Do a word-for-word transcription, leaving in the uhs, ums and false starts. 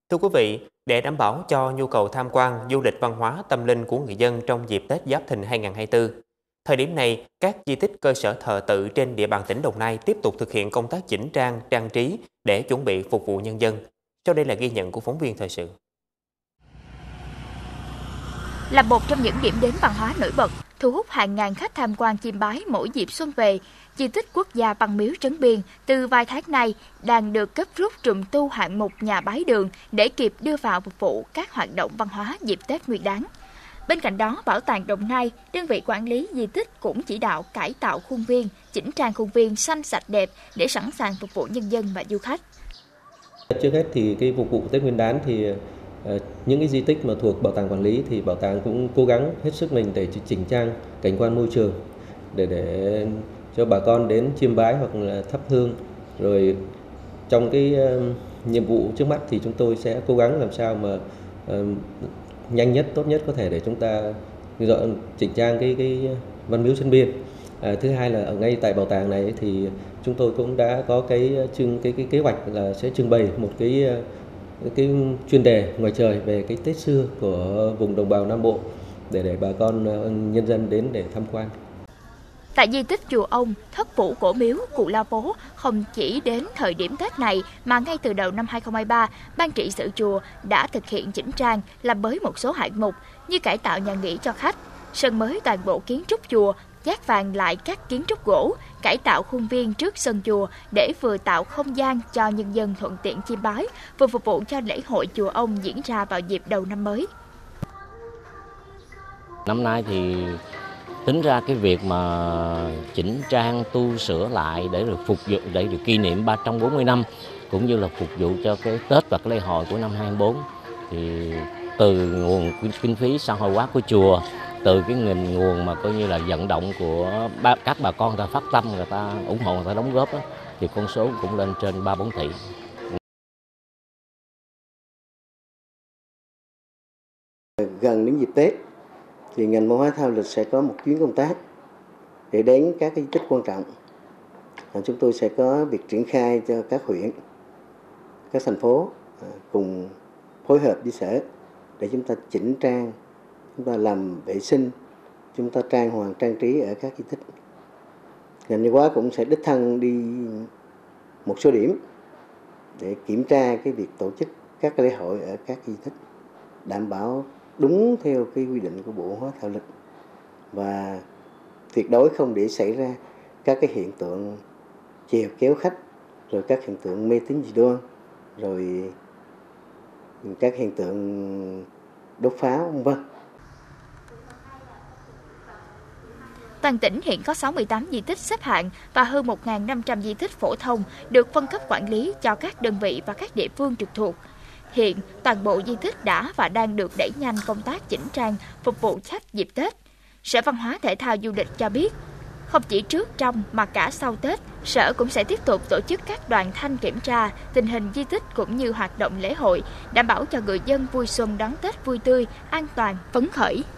Thưa quý vị, để đảm bảo cho nhu cầu tham quan, du lịch văn hóa, tâm linh của người dân trong dịp Tết Giáp Thìn hai không hai tư, thời điểm này, các di tích cơ sở thờ tự trên địa bàn tỉnh Đồng Nai tiếp tục thực hiện công tác chỉnh trang, trang trí để chuẩn bị phục vụ nhân dân. Sau đây là ghi nhận của phóng viên thời sự. Là một trong những điểm đến văn hóa nổi bật, thu hút hàng ngàn khách tham quan chiêm bái mỗi dịp xuân về, di tích quốc gia Văn Miếu Trấn Biên từ vài tháng nay đang được cấp rút trùng tu hạng mục nhà bái đường để kịp đưa vào phục vụ các hoạt động văn hóa dịp Tết Nguyên đán. Bên cạnh đó, Bảo tàng Đồng Nai, đơn vị quản lý di tích cũng chỉ đạo cải tạo khuôn viên, chỉnh trang khuôn viên xanh sạch đẹp để sẵn sàng phục vụ nhân dân và du khách. Trước hết thì cái phục vụ Tết Nguyên đán thì những cái di tích mà thuộc bảo tàng quản lý thì bảo tàng cũng cố gắng hết sức mình để chỉnh trang cảnh quan môi trường để để cho bà con đến chiêm bái hoặc là thắp hương. Rồi trong cái uh, nhiệm vụ trước mắt thì chúng tôi sẽ cố gắng làm sao mà uh, nhanh nhất, tốt nhất có thể để chúng ta dọn chỉnh trang cái cái Văn Miếu Trấn Biên. À, thứ hai là ở ngay tại bảo tàng này thì chúng tôi cũng đã có cái trưng cái cái kế hoạch là sẽ trưng bày một cái cái chuyên đề ngoài trời về cái Tết xưa của vùng đồng bào Nam Bộ để để bà con nhân dân đến để tham quan. Tại di tích chùa Ông, thất phủ cổ miếu Cù Lao Phố không chỉ đến thời điểm Tết này mà ngay từ đầu năm hai không hai ba, ban trị sự chùa đã thực hiện chỉnh trang, làm mới một số hạng mục như cải tạo nhà nghỉ cho khách, sơn mới toàn bộ kiến trúc chùa, dát vàng lại các kiến trúc gỗ, cải tạo khuôn viên trước sân chùa để vừa tạo không gian cho nhân dân thuận tiện chiêm bái, vừa phục vụ cho lễ hội chùa Ông diễn ra vào dịp đầu năm mới. Năm nay thì tính ra cái việc mà chỉnh trang tu sửa lại để được phục vụ để được kỷ niệm ba trăm bốn mươi năm cũng như là phục vụ cho cái Tết và cái lễ hội của năm hai không bốn thì từ nguồn kinh phí xã hội hóa của chùa, từ cái nguồn nguồn mà coi như là vận động của ba, các bà con người ta phát tâm, người ta ủng hộ, người ta đóng góp đó, thì con số cũng lên trên ba bốn tỷ. Gần đến dịp Tết thì ngành văn hóa thể thao lịch sẽ có một chuyến công tác để đến các cái di tích quan trọng. Chúng tôi sẽ có việc triển khai cho các huyện, các thành phố cùng phối hợp với sở để chúng ta chỉnh trang, chúng ta làm vệ sinh, chúng ta trang hoàng trang trí ở các di tích. Ngành văn hóa cũng sẽ đích thân đi một số điểm để kiểm tra cái việc tổ chức các cái lễ hội ở các di tích, đảm bảo đúng theo cái quy định của Bộ Văn hóa Thể thao Lịch và tuyệt đối không để xảy ra các cái hiện tượng chèo kéo khách, rồi các hiện tượng mê tín dị đoan, rồi các hiện tượng đốt pháo, vân vân. Toàn tỉnh hiện có sáu mươi tám di tích xếp hạng và hơn một nghìn năm trăm di tích phổ thông được phân cấp quản lý cho các đơn vị và các địa phương trực thuộc. Hiện, toàn bộ di tích đã và đang được đẩy nhanh công tác chỉnh trang, phục vụ khách dịp Tết. Sở Văn hóa Thể thao Du lịch cho biết, không chỉ trước, trong mà cả sau Tết, Sở cũng sẽ tiếp tục tổ chức các đoàn thanh kiểm tra tình hình di tích cũng như hoạt động lễ hội, đảm bảo cho người dân vui xuân đón Tết vui tươi, an toàn, phấn khởi.